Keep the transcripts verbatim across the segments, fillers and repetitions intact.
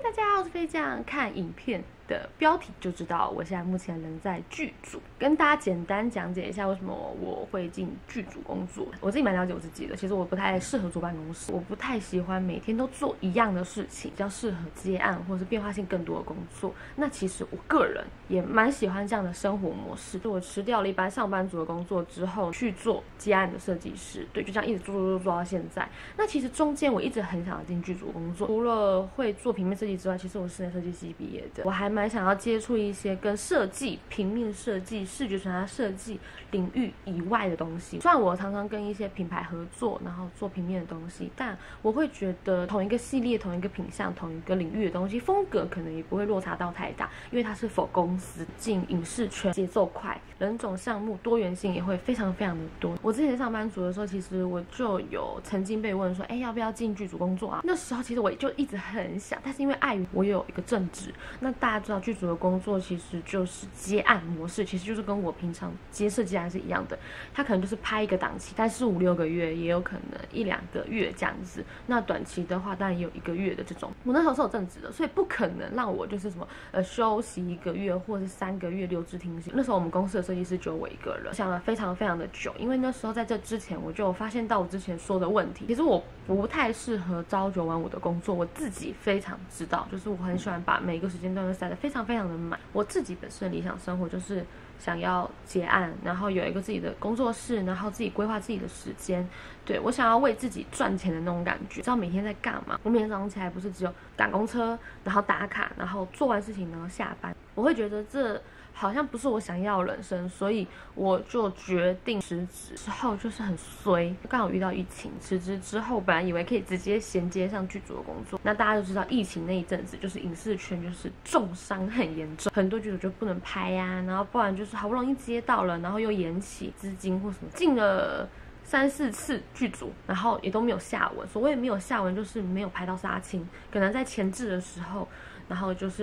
大家好，我是飞酱。看影片的标题就知道，我现在目前人在剧组。跟大家简单讲解一下为什么我会进剧组工作。我自己蛮了解我自己的，其实我不太适合坐办公室，我不太喜欢每天都做一样的事情，比较适合接案或是变化性更多的工作。那其实我个人也蛮喜欢这样的生活模式。就我辞掉了一般上班族的工作之后，去做接案的设计师，对，就这样一直做做做做到现在。那其实中间我一直很想要进剧组工作，除了会做平面设计之外，其实我是室内设计系毕业的，我还蛮想要接触一些跟设计、平面设计、视觉传达设计领域以外的东西。虽然我常常跟一些品牌合作，然后做平面的东西，但我会觉得同一个系列、同一个品项、同一个领域的东西，风格可能也不会落差到太大，因为它是否公司进影视圈，节奏快，人种项目多元性也会非常非常的多。我之前上班族的时候，其实我就有曾经被问说，哎，要不要进剧组工作啊？那时候其实我就一直很想，但是因为碍于我有一个正职，那大家知道剧组的工作其实就是接案模式，其实就是跟我平常接设计案是一样的，它可能就是拍一个档期，但是五六个月，也有可能一两个月这样子。那短期的话，当然也有一个月的这种。我那时候是有正职的，所以不可能让我就是什么呃休息一个月或是三个月留职停薪。那时候我们公司的设计师只有我一个人，想了非常非常的久，因为那时候在这之前我就有发现到我之前说的问题，其实我不太适合朝九晚五的工作，我自己非常知道，就是我很喜欢把每一个时间段都塞得非常非常的满。我自己本身的理想生活就是想要结案，然后有一个自己的工作室，然后自己规划自己的时间。对，我想要为自己赚钱的那种感觉，知道每天在干嘛。我每天早上起来不是只有赶公车，然后打卡，然后做完事情然后下班。我会觉得这好像不是我想要的人生，所以我就决定辞职。之后就是很衰，刚好遇到疫情，辞职之后本来以为可以直接衔接上剧组的工作。那大家都知道，疫情那一阵子就是影视圈就是重伤很严重，很多剧组就不能拍呀、啊，然后不然就是好不容易接到了，然后又延期资金或什么，进了三四次剧组，然后也都没有下文。所谓没有下文，就是没有拍到杀青，可能在前置的时候，然后就是。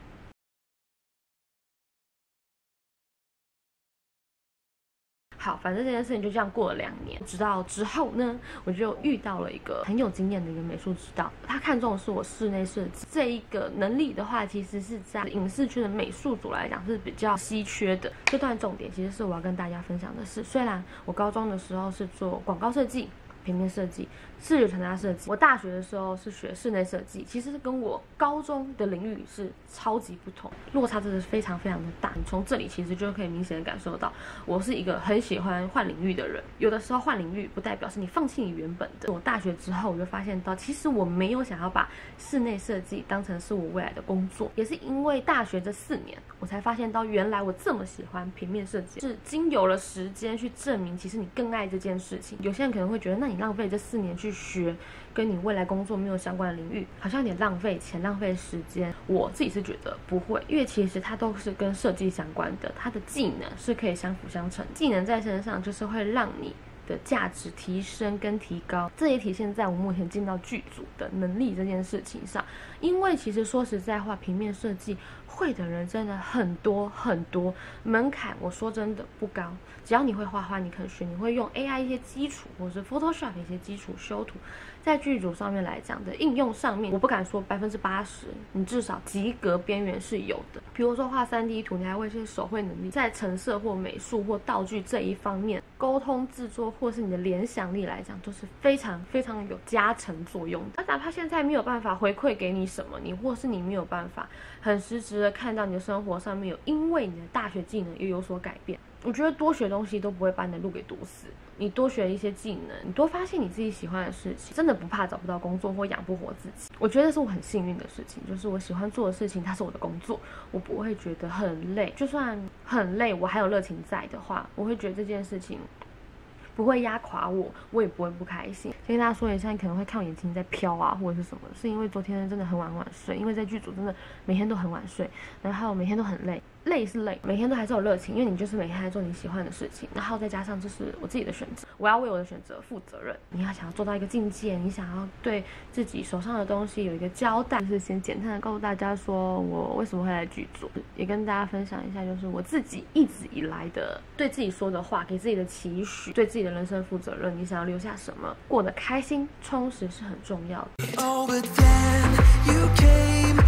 好，反正这件事情就这样过了两年，直到之后呢，我就遇到了一个很有经验的一个美术指导，他看中的是我室内设计这一个能力的话，其实是在影视圈的美术组来讲是比较稀缺的。这段重点其实是我要跟大家分享的是，虽然我高中的时候是做广告设计、平面设计、视觉传达设计，我大学的时候是学室内设计，其实跟我高中的领域是超级不同，落差真的是非常非常的大。你从这里其实就可以明显的感受到，我是一个很喜欢换领域的人。有的时候换领域不代表是你放弃你原本的。我大学之后我就发现到，其实我没有想要把室内设计当成是我未来的工作，也是因为大学这四年，我才发现到原来我这么喜欢平面设计，是经由了时间去证明，其实你更爱这件事情。有些人可能会觉得，那你浪费这四年去学跟你未来工作没有相关的领域，好像有点浪费钱、浪费时间。我自己是觉得不会，因为其实它都是跟设计相关的，它的技能是可以相辅相成。技能在身上就是会让你的价值提升跟提高，这也体现在我目前进到剧组的能力这件事情上。因为其实说实在话，平面设计会的人真的很多很多，门槛我说真的不高，只要你会画画，你肯学，你会用 A I 一些基础，或者是 Photoshop 一些基础修图，在剧组上面来讲的应用上面，我不敢说百分之八十，你至少及格边缘是有的。比如说画 三 D 图，你还会一些手绘能力，在陈设或美术或道具这一方面，沟通制作或是你的联想力来讲，都是非常非常有加成作用的。那哪怕现在没有办法回馈给你什么，你或是你没有办法很实质的看到你的生活上面有因为你的大学技能又有所改变，我觉得多学东西都不会把你的路给堵死。你多学一些技能，你多发现你自己喜欢的事情，真的不怕找不到工作或养不活自己。我觉得是我很幸运的事情，就是我喜欢做的事情，它是我的工作，我不会觉得很累。就算很累，我还有热情在的话，我会觉得这件事情不会压垮我，我也不会不开心。先跟大家说一下，你可能会看我眼睛在飘啊，或者是什么，是因为昨天真的很晚很晚睡，因为在剧组真的每天都很晚睡，然后每天都很累。累是累，每天都还是有热情，因为你就是每天在做你喜欢的事情，然后再加上这是我自己的选择，我要为我的选择负责任。你要想要做到一个境界，你想要对自己手上的东西有一个交代，就是先简单的告诉大家说我为什么会来剧组，也跟大家分享一下，就是我自己一直以来的对自己说的话，给自己的期许，对自己的人生负责任。你想要留下什么，过得开心充实是很重要的。Oh, but then you came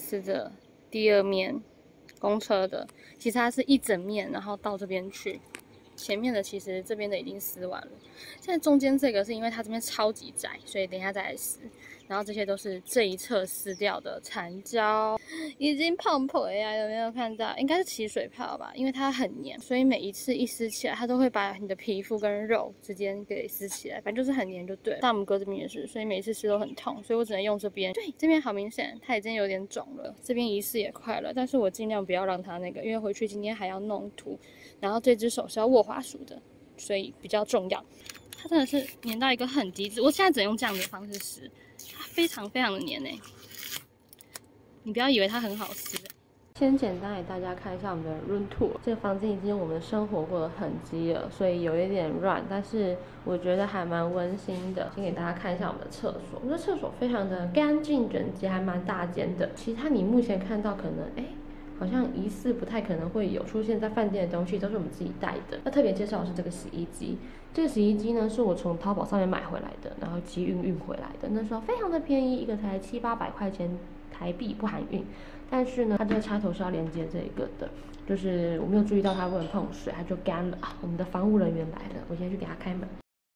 撕的第二面公车的，其实它是一整面，然后到这边去。前面的其实这边的已经撕完了，现在中间这个是因为它这边超级窄，所以等一下再来撕。然后这些都是这一侧撕掉的残胶，已经碰破呀，有没有看到？应该是起水泡吧，因为它很黏，所以每一次一撕起来，它都会把你的皮肤跟肉之间给撕起来，反正就是很黏就对了。大拇哥这边也是，所以每一次撕都很痛，所以我只能用这边。对，这边好明显，它已经有点肿了，这边一撕也快了，但是我尽量不要让它那个，因为回去今天还要弄图，然后这只手是要握滑鼠的，所以比较重要。它真的是黏到一个很极致，我现在只能用这样的方式撕。它非常非常的黏诶，你不要以为它很好撕。先简单给大家看一下我们的 room tour。这个房间已经有我们生活过的痕迹了，所以有一点乱，但是我觉得还蛮温馨的。先给大家看一下我们的厕所，我们的厕所非常的干净整洁，还蛮大间的。其他你目前看到可能哎。好像疑似不太可能会有出现在饭店的东西，都是我们自己带的。那特别介绍的是这个洗衣机，这个洗衣机呢是我从淘宝上面买回来的，然后集运运回来的，那时候非常的便宜，一个才七八百块钱台币不含运。但是呢，它这个插头是要连接这一个的，就是我没有注意到它不能碰水，它就干了啊。我们的防务人员来了，我先去给他开门。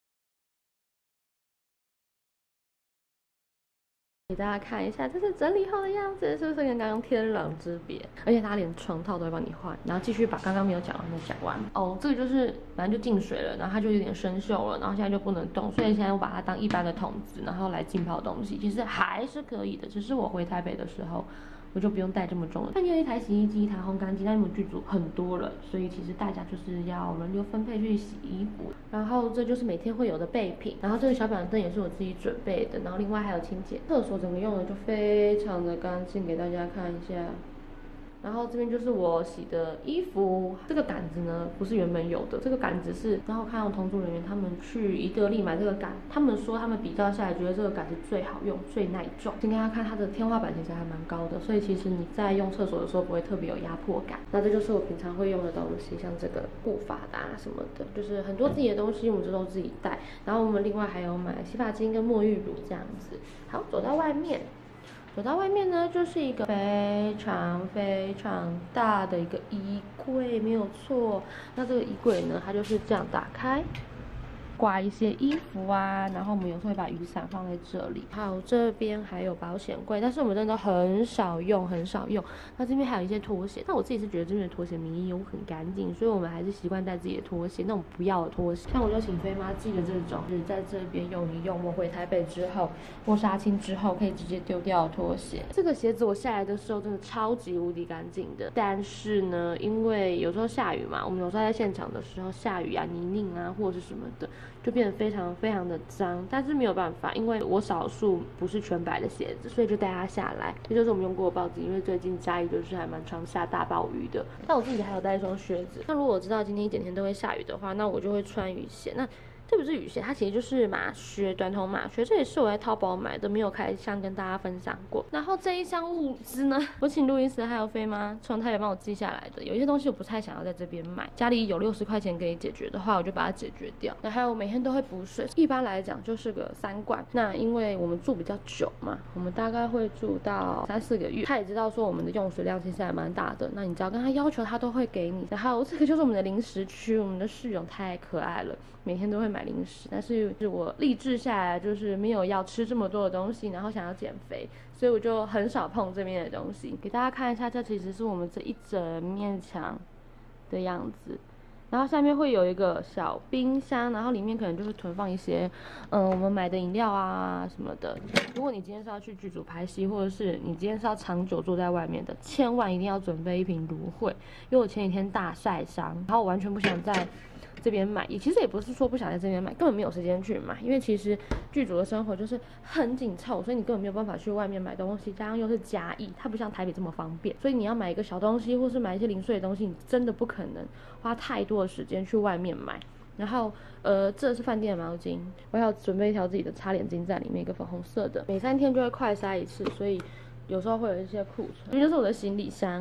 给大家看一下，这是整理后的样子，是不是跟刚刚天壤之别？而且它连床套都会帮你换，然后继续把刚刚没有讲完的讲完。哦，这个就是反正就进水了，然后它就有点生锈了，然后现在就不能动，所以现在我把它当一般的桶子，然后来浸泡东西，其实还是可以的，只是我回台北的时候。我就不用带这么重了。饭店有一台洗衣机，一台烘干机，但因为剧组很多人，所以其实大家就是要轮流分配去洗衣服。然后这就是每天会有的备品。然后这个小板凳也是我自己准备的。然后另外还有清洁。厕所整个用的就非常的干净，给大家看一下。然后这边就是我洗的衣服，这个杆子呢不是原本有的，这个杆子是，然后看到同住人员他们去宜得利买这个杆，他们说他们比较下来觉得这个杆子最好用、最耐重。先给大家看它的天花板其实还蛮高的，所以其实你在用厕所的时候不会特别有压迫感。那这就是我平常会用的东西，像这个护发的啊什么的，就是很多自己的东西我们这都自己带。然后我们另外还有买洗发精跟沐浴乳这样子。好，走到外面。走到外面呢，就是一个非常非常大的一个衣柜，没有错。那这个衣柜呢，它就是这样打开，挂一些衣服啊，然后我们有时候会把雨伞放在这里。好，这边还有保险柜，但是我们真的很少用，很少用。那这边还有一些拖鞋，但我自己是觉得这边的拖鞋明明有很干净，所以我们还是习惯带自己的拖鞋，那种不要的拖鞋。像我就请飞妈寄的这种，就是在这边用一用，我回台北之后或杀青之后可以直接丢掉的拖鞋。这个鞋子我下来的时候真的超级无敌干净的，但是呢，因为有时候下雨嘛，我们有时候在现场的时候下雨啊、泥泞啊或者是什么的。就变得非常非常的脏，但是没有办法，因为我少数不是全白的鞋子，所以就带它下来。这就是我们用过的报纸，因为最近嘉义就是还蛮常下大暴雨的。但我自己还有带一双靴子。那如果我知道今天一整天都会下雨的话，那我就会穿雨鞋。那这不是雨鞋，它其实就是马靴，短筒马靴。这也是我在淘宝买的，没有开箱跟大家分享过。然后这一箱物资呢，我请录音师还有飞妈从台北帮我寄下来的。有一些东西我不太想要在这边买，家里有六十块钱可以解决的话，我就把它解决掉。那还有我每天都会补水，一般来讲就是个三罐。那因为我们住比较久嘛，我们大概会住到三四个月。他也知道说我们的用水量其实还蛮大的，那你只要跟他要求，他都会给你。然后这个就是我们的零食区，我们的室友太可爱了，每天都会买。买零食，但是是我立志下来就是没有要吃这么多的东西，然后想要减肥，所以我就很少碰这边的东西。给大家看一下，这其实是我们这一整面墙的样子。然后下面会有一个小冰箱，然后里面可能就是囤放一些，嗯，我们买的饮料啊什么的。如果你今天是要去剧组拍戏，或者是你今天是要长久坐在外面的，千万一定要准备一瓶芦荟，因为我前几天大晒伤，然后我完全不想在这边买，也其实也不是说不想在这边买，根本没有时间去买，因为其实剧组的生活就是很紧凑，所以你根本没有办法去外面买东西，加上又是嘉义，它不像台北这么方便，所以你要买一个小东西，或是买一些零碎的东西，你真的不可能花太多的时间去外面买。然后，呃，这是饭店的毛巾，我还要准备一条自己的擦脸巾在里面，一个粉红色的，每三天就会快筛一次，所以有时候会有一些库存。这就是我的行李箱。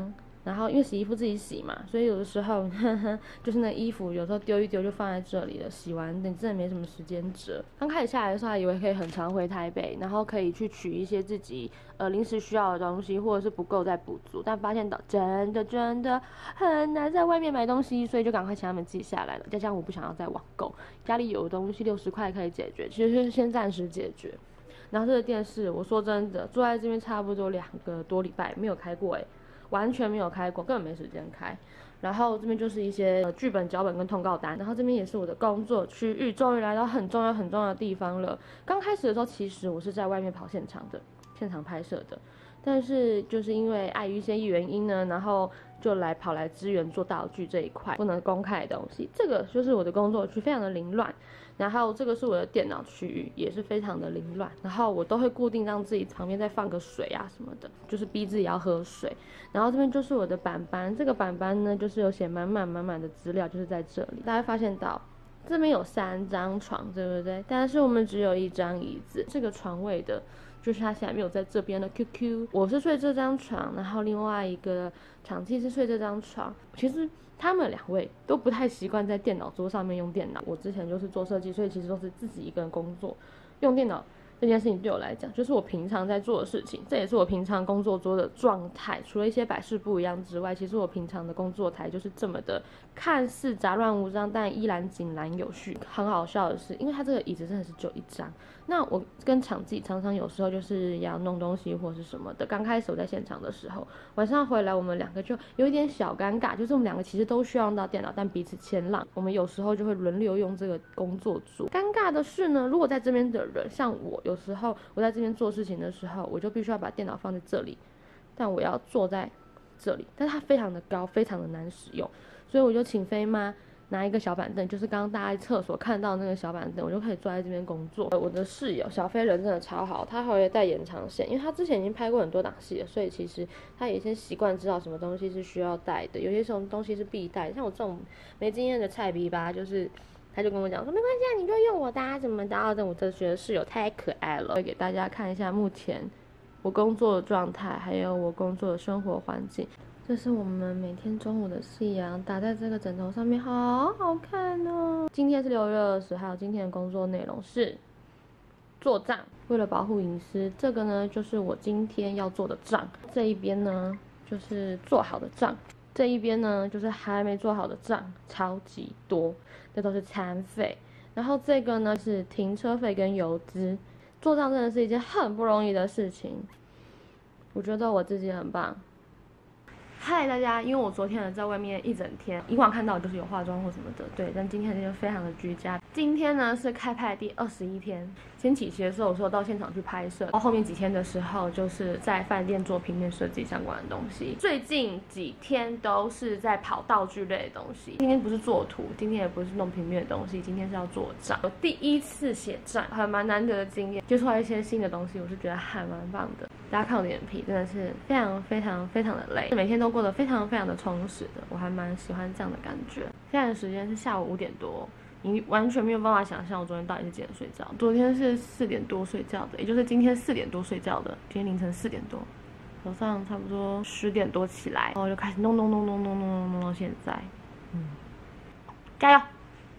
然后因为洗衣服自己洗嘛，所以有的时候呵呵就是那衣服有时候丢一丢就放在这里了，洗完你真的没什么时间折。刚开始下来的时候还以为可以很常回台北，然后可以去取一些自己呃临时需要的东西，或者是不够再补足，但发现到真的真的很难在外面买东西，所以就赶快请他们寄下来了。再加上我不想要再网购，家里有的东西六十块可以解决，其实是先暂时解决。然后这个电视，我说真的，坐在这边差不多两个多礼拜没有开过，哎，完全没有开过，根本没时间开。然后这边就是一些呃剧本、脚本跟通告单，然后这边也是我的工作区域，终于来到很重要很重要的地方了。刚开始的时候，其实我是在外面跑现场的，现场拍摄的，但是就是因为碍于一些原因呢，然后就来跑来支援做道具这一块不能公开的东西，这个就是我的工作区，非常的凌乱。然后这个是我的电脑区域，也是非常的凌乱。然后我都会固定让自己旁边再放个水啊什么的，就是逼自己要喝水。然后这边就是我的板板，这个板板呢就是有写满满满满的资料，就是在这里。大家发现到这边有三张床，对不对？但是我们只有一张椅子，这个床位的就是他现在没有在这边的 Q Q， 我是睡这张床，然后另外一个场记是睡这张床。其实他们两位都不太习惯在电脑桌上面用电脑。我之前就是做设计，所以其实都是自己一个人工作，用电脑这件事情对我来讲，就是我平常在做的事情，这也是我平常工作桌的状态。除了一些摆饰不一样之外，其实我平常的工作台就是这么的，看似杂乱无章，但依然井然有序。很好笑的是，因为它这个椅子真的是只有一张，那我跟场记常常有时候就是要弄东西或是什么的。刚开始我在现场的时候，晚上回来我们两个就有一点小尴尬，就是我们两个其实都需要用到电脑，但彼此谦让。我们有时候就会轮流用这个工作组。尴尬的是呢，如果在这边的人像我，有时候我在这边做事情的时候，我就必须要把电脑放在这里，但我要坐在这里，但它非常的高，非常的难使用，所以我就请飞妈拿一个小板凳，就是刚刚大家在厕所看到那个小板凳，我就可以坐在这边工作。我的室友小飞人真的超好，他还会带延长线，因为他之前已经拍过很多档戏了，所以其实他也先习惯知道什么东西是需要带的，有些什么东西是必带。像我这种没经验的菜逼吧，就是他就跟我讲说没关系啊，你就用我的啊什么的。但我这学的室友太可爱了，会给大家看一下目前我工作的状态，还有我工作的生活环境。这是我们每天中午的夕阳，打在这个枕头上面，好好看哦。今天是六月二十号，今天的工作内容是做账。为了保护隐私，这个呢就是我今天要做的账，这一边呢就是做好的账，这一边呢就是还没做好的账，超级多，这都是餐费。然后这个呢是停车费跟油资。做账真的是一件很不容易的事情，我觉得我自己很棒。嗨，大家！因为我昨天呢在外面一整天，以往看到就是有化妆或什么的，对，但今天就非常的居家。今天呢是开拍第二十一天，先起期的时候我说到现场去拍摄，然后后面几天的时候就是在饭店做平面设计相关的东西。最近几天都是在跑道具类的东西，今天不是做图，今天也不是弄平面的东西，今天是要做账。我第一次写账，还蛮难得的经验，接触到一些新的东西，我是觉得还蛮棒的。大家看我的眼皮真的是非常非常非常的累，每天都过得非常非常的充实的，我还蛮喜欢这样的感觉。现在的时间是下午五点多，你完全没有办法想象我昨天到底是几点睡觉。昨天是四点多睡觉的，也就是今天四点多睡觉的，今天凌晨四点多，早上差不多十点多起来，然后就开始弄弄弄弄弄弄弄到现在，嗯，加油！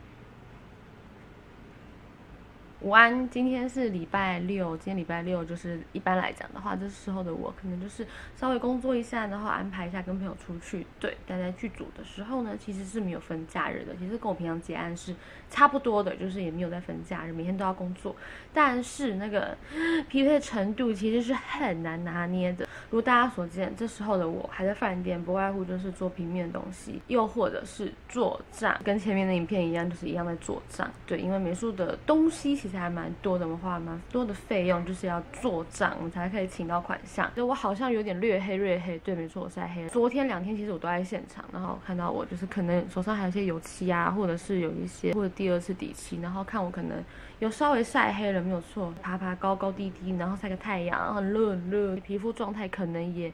午安，今天是礼拜六，今天礼拜六就是一般来讲的话，这时候的我可能就是稍微工作一下，然后安排一下跟朋友出去。对，但在剧组的时候呢，其实是没有分假日的，其实跟我平常结案是差不多的，就是也没有在分假日，每天都要工作。但是那个匹配的程度其实是很难拿捏的。如大家所见，这时候的我还在饭店，不外乎就是做平面的东西，又或者是做账，跟前面的影片一样，就是一样在做账。对，因为美术的东西其实还蛮多的，我们花了蛮多的费用，就是要做账，我们才可以请到款项。所以我好像有点略黑略黑，对，没错，我晒黑了。昨天两天其实我都在现场，然后看到我就是可能手上还有一些油漆啊，或者是有一些或者第二次底漆，然后看我可能有稍微晒黑了，没有错，爬爬高高低低，然后晒个太阳，很热很热，皮肤状态可能也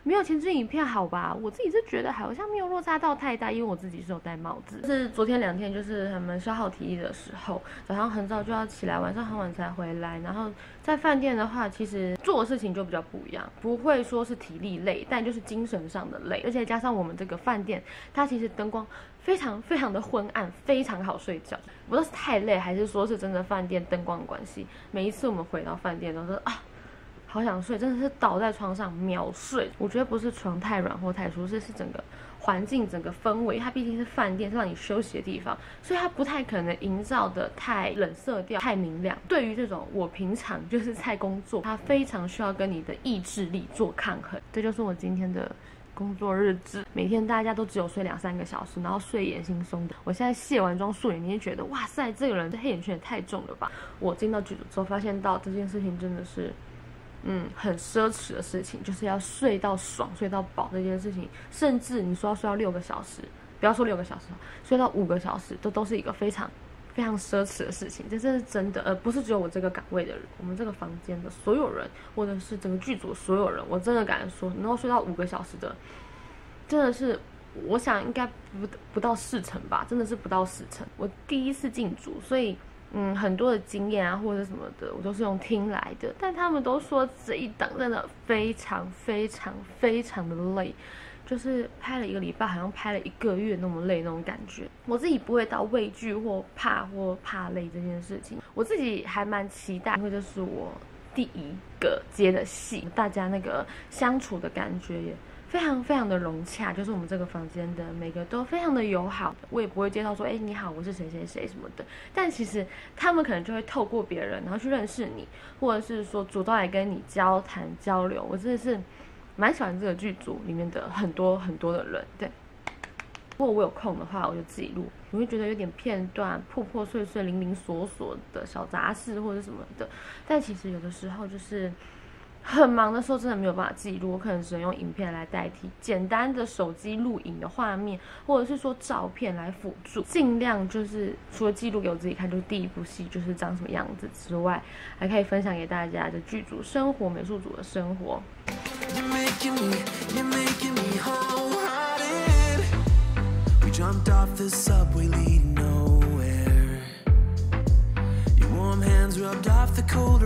没有前置影片好吧？我自己是觉得好像没有落差到太大，因为我自己是有戴帽子。是昨天两天就是他们消耗体力的时候，早上很早就要起来，晚上很晚才回来。然后在饭店的话，其实做的事情就比较不一样，不会说是体力累，但就是精神上的累。而且加上我们这个饭店，它其实灯光非常非常的昏暗，非常好睡觉。不知道是太累，还是说是真的饭店灯光的关系。每一次我们回到饭店都是啊。好想睡，真的是倒在床上秒睡。我觉得不是床太软或太舒适，是整个环境、整个氛围。它毕竟是饭店，是让你休息的地方，所以它不太可能营造的太冷色调、太明亮。对于这种我平常就是在工作，它非常需要跟你的意志力做抗衡。这就是我今天的工作日志。每天大家都只有睡两三个小时，然后睡眼惺忪的。我现在卸完妆素颜，你也觉得哇塞，这个人的黑眼圈也太重了吧？我进到剧组之后，发现到这件事情真的是。嗯，很奢侈的事情，就是要睡到爽、睡到饱这件事情，甚至你说要睡到六个小时，不要说六个小时，睡到五个小时，这都是一个非常非常奢侈的事情。这真是真的，而不是只有我这个岗位的人，我们这个房间的所有人，或者是整个剧组的所有人，我真的敢说，能够睡到五个小时的，真的是，我想应该不不到四成吧，真的是不到四成。我第一次进组，所以。嗯，很多的经验啊，或者什么的，我都是用听来的。但他们都说这一档真的非常非常非常的累，就是拍了一个礼拜，好像拍了一个月那么累那种感觉。我自己不会到畏惧或怕或怕累这件事情，我自己还蛮期待，因为这是我第一个接的戏，大家那个相处的感觉也。非常非常的融洽，就是我们这个房间的每个都非常的友好，我也不会介绍说，哎，你好，我是谁谁谁什么的。但其实他们可能就会透过别人，然后去认识你，或者是说主动来跟你交谈交流。我真的是蛮喜欢这个剧组里面的很多很多的人，对。如果我有空的话，我就自己录。你会觉得有点片段、破破碎碎、零零琐琐的小杂事或者什么的，但其实有的时候就是。很忙的时候真的没有办法记录，我可能只能用影片来代替，简单的手机录影的画面，或者是说照片来辅助，尽量就是除了记录给我自己看，就是第一部戏就是长什么样子之外，还可以分享给大家的剧组生活、美术组的生活。Rubbed off the cold